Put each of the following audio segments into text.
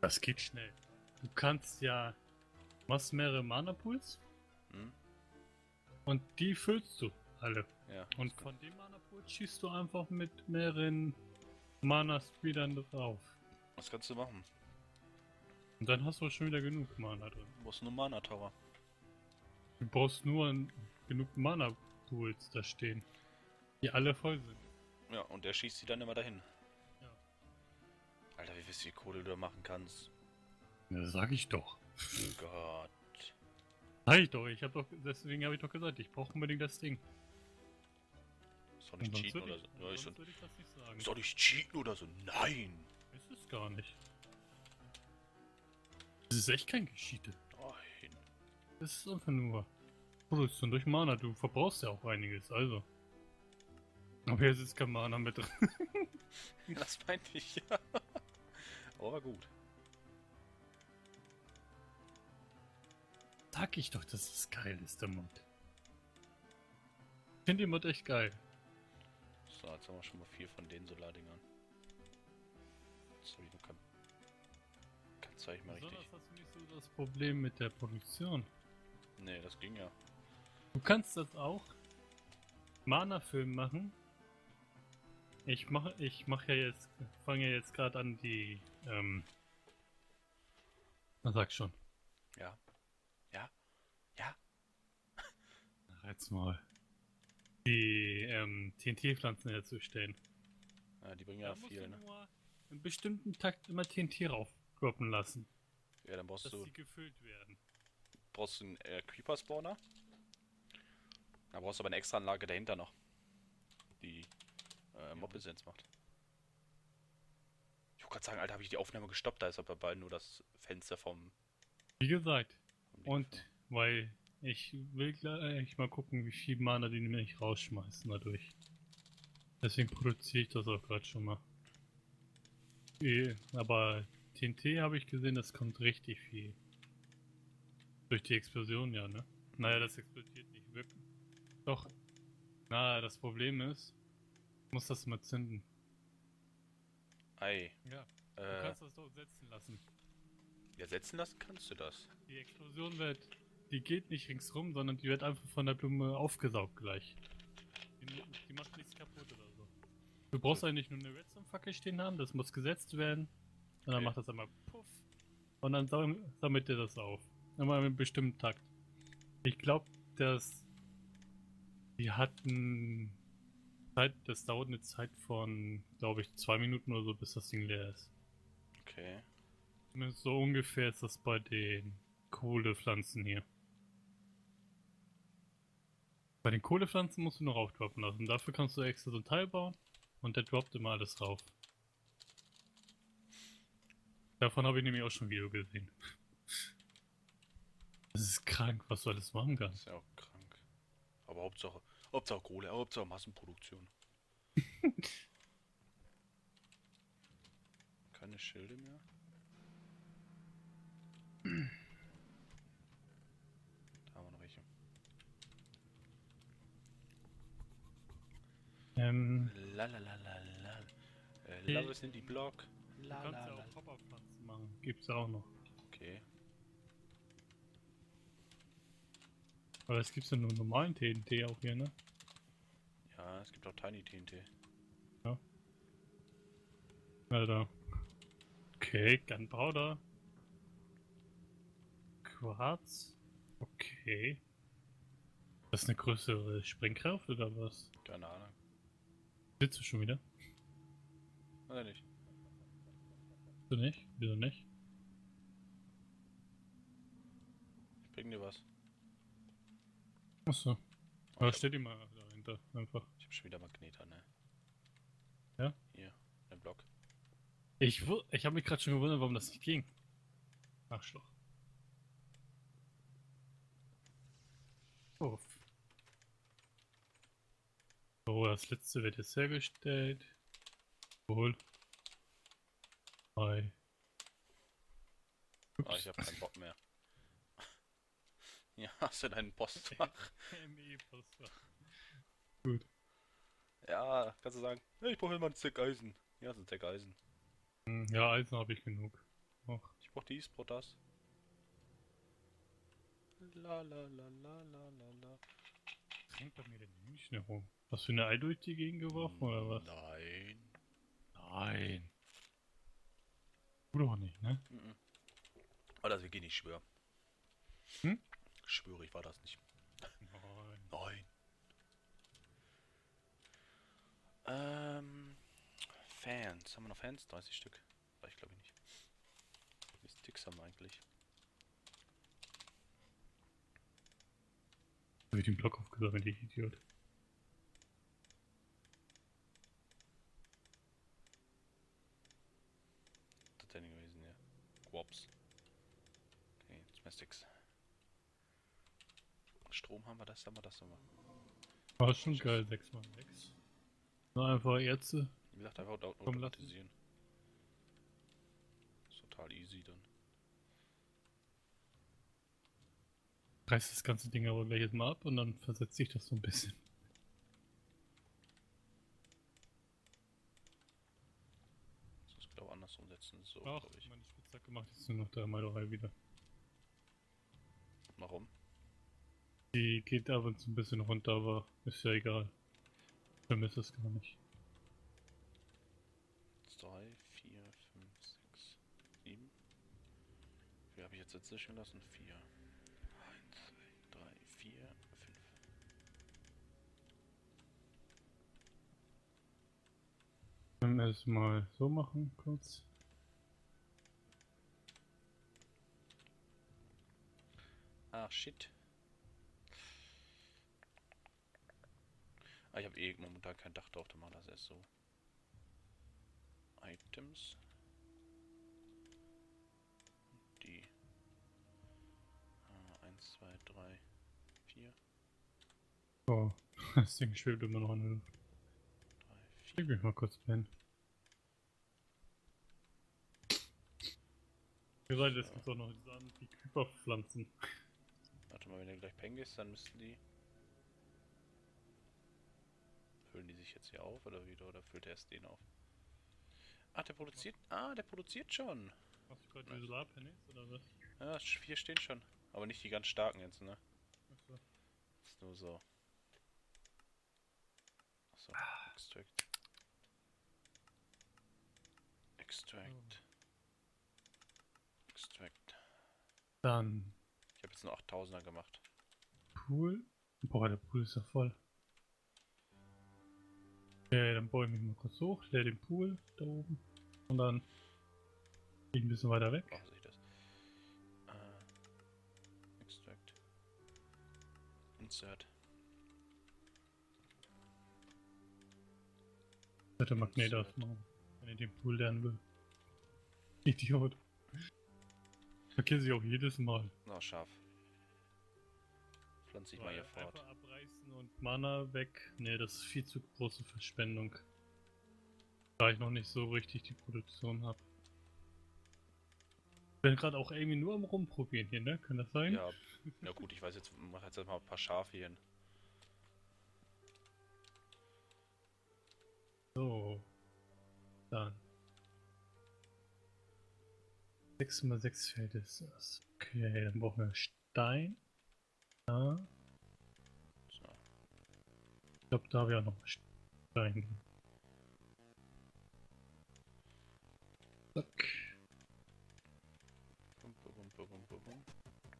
Das geht schnell. Du kannst ja... machst mehrere Mana-Pools. Hm? Und die füllst du alle. Ja. Und von dem Mana-Pool schießt du einfach mit mehreren Mana-Speedern drauf. Was kannst du machen? Und dann hast du schon wieder genug Mana drin. Du brauchst nur Mana Tower. Du brauchst nur genug Mana-Pools da stehen. Die alle voll sind. Ja, und der schießt sie dann immer dahin. Ja. Alter, wie viel Kohle du da machen kannst. Ja, sag ich doch. Oh Gott. Sag ich doch, deswegen habe ich doch gesagt, ich brauche unbedingt das Ding. Ist doch nicht Sonst cheaten würde oder so. Ja, ist würde ich das nicht sagen. doch nicht cheaten oder so. Nein! Ist es gar nicht. Das ist echt kein Gescheate. Nein. Das ist einfach nur Produktion durch Mana. Du verbrauchst ja auch einiges, also. Aber jetzt ist kein Mana mit drin. Das meinte ich, ja. Aber gut. Sag ich doch, dass es geil ist, der Mod. Ich finde den Mod echt geil. So, jetzt haben wir schon mal 4 von den Solardingern. Jetzt habe ich noch kein Zeichen mehr richtig. Besonders hast du nicht so das Problem mit der Produktion. Nee, das ging ja. Du kannst das auch Mana-Film machen. Ich fange ja jetzt gerade an die, na sag schon. Ja. Ja. Ja. Ach, jetzt mal. Die, TNT-Pflanzen herzustellen. Ja, die bringen ja Da musst viel, du ne? nur in bestimmten Takt immer TNT raufdroppen lassen, Ja, dann dass sie gefüllt werden. brauchst du einen Creeper-Spawner. Da brauchst du aber eine extra Anlage dahinter noch. Die Mob-Essenz macht. Ich wollte gerade sagen, Alter, habe ich die Aufnahme gestoppt, da ist aber bald nur das Fenster vom Wie gesagt, Ding und weil ich will gleich mal gucken, wie viel Mana die nämlich rausschmeißen dadurch. Deswegen produziere ich das auch gerade schon mal. Aber TNT habe ich gesehen, das kommt richtig viel. Durch die Explosion, ja, ne? Naja, das explodiert nicht wirklich. Doch. Na, das Problem ist, ich muss das mal zünden. Ei. Ja. Du kannst das doch setzen lassen. Ja, setzen lassen kannst du das. Die Explosion die geht nicht ringsrum, sondern die wird einfach von der Blume aufgesaugt gleich. Die macht nichts kaputt oder so. Du brauchst eigentlich nur eine Redstone-Fackel stehen haben, das muss gesetzt werden. Und dann Okay. macht das einmal Puff. Und dann sammelt der das auf. Immer in einem bestimmten Takt. Ich glaube, die hatten das dauert eine Zeit von, glaube ich, 2 Minuten oder so, bis das Ding leer ist. Okay. Zumindest so ungefähr ist das bei den Kohlepflanzen hier. Bei den Kohlepflanzen musst du noch aufdroppen lassen. Dafür kannst du extra so ein Teil bauen und der droppt immer alles rauf. Davon habe ich nämlich auch schon ein Video gesehen. Das ist krank, was du alles machen Das kannst. ist ja auch krank. Aber Hauptsache Kohle, Hauptsache Massenproduktion. Keine Schilde mehr. Da haben wir noch welche. Lalalala. Love is in die Block. Du kannst ja auch Hopperpflanzen machen. Gibt's auch noch. Okay. Aber es gibt ja nur normalen TNT auch hier, ne? Ja, es gibt auch Tiny TNT. Ja. Alter. Okay, Gunpowder. Quarz. Okay. Das ist eine größere Sprengkraft oder was? Keine Ahnung. Sitzt du schon wieder? Oder nicht? Du nicht? Wieso nicht? Ich bring dir was. Achso. Aber steht immer dahinter, einfach. Ich hab schon wieder Magneter, ne? Ja? Hier, ein Block. Ich habe mich gerade schon gewundert, warum das nicht ging. Arschloch. Oh. Oh, das letzte wird jetzt hergestellt. Wohl. Hi. Ah, ich hab keinen Bock mehr. Ja, hast du deinen Postfach? ME-Postfach. Gut. Ja, kannst du sagen, hey, ich brauche immer einen Stick Eisen. Ja, so ein Stick Eisen. Ja, Eisen habe ich genug. auch. Ich brauch dies, brauch das. La la la la la la la. Was rennt bei mir denn hier nicht mehr rum? Hast du eine Ei durch die Gegend geworfen oder was? Nein. Nein. Du doch nicht, ne? Mhm. Aber das wirklich nicht, ich schwöre. Hm? Ich schwöre, ich war das nicht. Nein. Nein. Ähm. Fans. Haben wir noch Fans? 30 Stück. Ich glaube nicht. Wie viele Sticks haben wir eigentlich? Hab ich den Block aufgesammelt, ich Idiot. Das denn gewesen, ja. Quops. Okay, jetzt mehr Sticks. Strom haben wir, das haben wir, das haben wir. War schon geil, 6x6. Nur einfach Erze. Wie gesagt, einfach Komm, lass automatisieren. Ist total easy dann. Reißt das ganze Ding aber gleich jetzt mal ab und dann versetzt sich das so ein bisschen. Das ist glaube ich anders umsetzen. So, Ach, glaube ich. meine Spitzhacke macht jetzt nur noch 3x3 wieder. Warum? Die geht ab und zu ein bisschen runter, aber ist ja egal. Ich vermisse es gar nicht. 3, 4, 5, 6, 7. Wie habe ich jetzt dazwischen gelassen? 4. 1, 2, 3, 4, 5. Dann erstmal so machen, kurz. Ach, shit. Ah, ich habe eh momentan kein Dach drauf, dann machen wir das erst so. Items. Die. 1, 2, 3, 4. Oh, das Ding schwebt immer noch in der Luft. 3, 4. Ich will mal kurz pennen. Wie gesagt, es gibt auch noch die Küperpflanzen. Warte mal, wenn du gleich pennen gehst, dann müssten die... Füllen die sich jetzt hier auf oder wieder? Oder füllt er erst den auf? Ach, der produziert... Ah, der produziert schon. Hast du gerade die Solarpanels oder was? Ja, 4 stehen schon. Aber nicht die ganz starken jetzt, ne? Achso. Ist nur so. Achso, Extract. Extract. Extract. Dann Ich habe jetzt nur 8000er gemacht. Pool. Boah, der Pool ist ja voll. Okay, dann baue ich mich mal kurz hoch, leer den Pool da oben. Und dann gehe ich ein bisschen weiter weg. Ach, sehe ich das. Extract. Insert. Ich hätte Magnet ausmachen, wenn ich den Pool lernen will. Idiot. Vergesse ich auch jedes Mal. Na, scharf. Pflanze ich mal hier fort. Einfach abreißen und Mana weg. Ne, das ist viel zu große Verschwendung. Da ich noch nicht so richtig die Produktion habe. Bin gerade auch irgendwie nur am Rumprobieren hier, ne? Kann das sein? Ja, ja gut, ich weiß jetzt, mach jetzt mal ein paar Schafe hier hin. So. Dann. 6x6 Feld ist das. Okay, dann brauchen wir Stein. Ja. So. Ich glaube, da habe ich auch noch Stein. Zack. Bum, bum, bum, bum, bum, bum.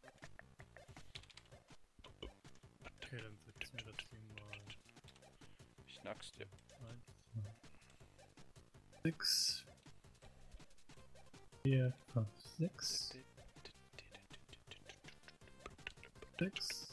Okay, dann setzen wir das Ding mal. Ich knack's dir. 1, 2, 6. 4, 5, 6. 6.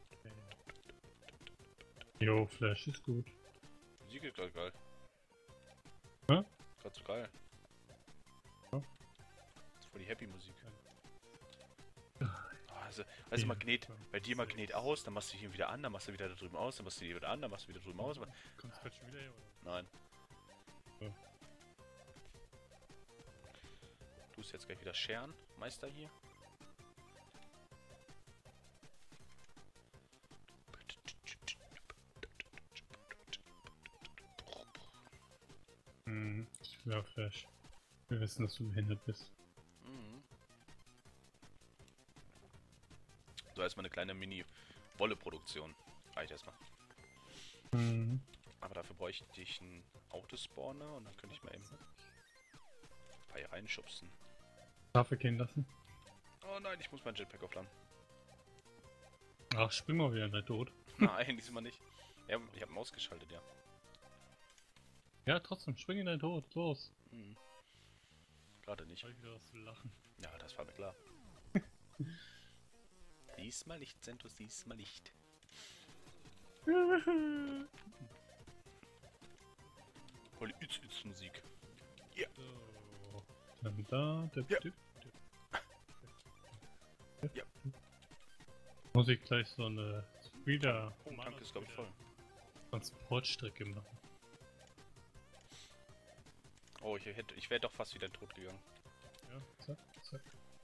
Jo, Flash ist gut. Musik ist gerade geil. Hä? Gerade so geil. Ja. Das ist voll die Happy Musik. Ah, Also Magnet, bei dir Magnet aus, dann machst du ihn wieder an, dann machst du wieder da drüben aus, dann machst du ihn wieder an, dann machst du wieder drüben aus. Kommst du gerade schon wieder her, oder? Nein. Ja. Du bist jetzt gleich wieder Scheren, Meister hier. Ich will auch Flash. Wir wissen, dass du behindert bist. Mhm. war erstmal eine kleine Mini-Wolle-Produktion. Reicht erstmal. Mhm. Aber dafür bräuchte ich einen Autospawner und dann könnte ich mal eben ein paar hier reinschubsen. Schafe gehen lassen. Oh nein, ich muss mein Jetpack aufladen. Ach, spring mal wieder in dein Tod. Nein, diesmal nicht. Ja, ich habe ihn ausgeschaltet, ja. Ja, trotzdem, spring in dein Tod, los. Hm. Gerade nicht. Soll ich wieder was zu lachen? Ja, das war mir klar. Diesmal nicht, Centus, diesmal nicht. Holy Musik. Ja. So. Dann da, dip, Ja. dip, dip. Ja. Muss ich gleich so eine wieder Oh, Tank ist glaube ich voll. Transportstrecke machen. Oh, ich wäre doch fast wieder tot gegangen. Ja, zack, zack.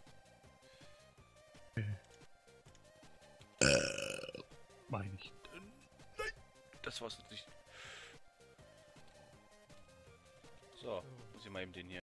Meine ich. Nein! Das war's nicht. So, muss ich mal eben den hier